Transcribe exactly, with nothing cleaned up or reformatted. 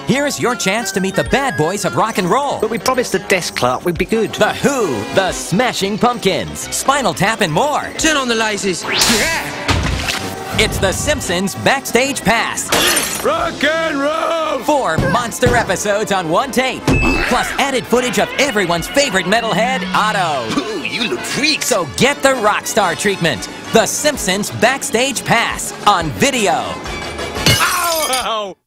Here's your chance to meet the bad boys of rock and roll. But we promised the desk clerk we'd be good. The Who, the Smashing Pumpkins, Spinal Tap, and more. Turn on the lasers. Yeah! It's the Simpsons Backstage Pass. Rock and roll! Four monster episodes on one tape, plus added footage of everyone's favorite metalhead, Otto. Ooh, you look freaks. So get the rock star treatment. The Simpsons Backstage Pass on video. Ow!